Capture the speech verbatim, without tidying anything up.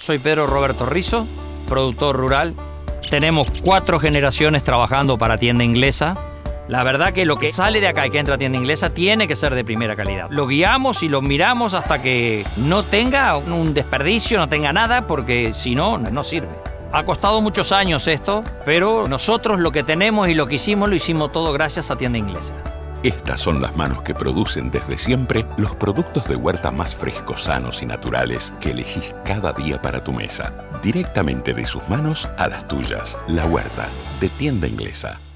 Soy Pedro Roberto Rizzo, productor rural. Tenemos cuatro generaciones trabajando para Tienda Inglesa. La verdad que lo que sale de acá y que entra a Tienda Inglesa tiene que ser de primera calidad. Lo guiamos y lo miramos hasta que no tenga un desperdicio, no tenga nada, porque si no, no sirve. Ha costado muchos años esto, pero nosotros lo que tenemos y lo que hicimos, lo hicimos todo gracias a Tienda Inglesa. Estas son las manos que producen desde siempre los productos de huerta más frescos, sanos y naturales que elegís cada día para tu mesa. Directamente de sus manos a las tuyas. La Huerta, de Tienda Inglesa.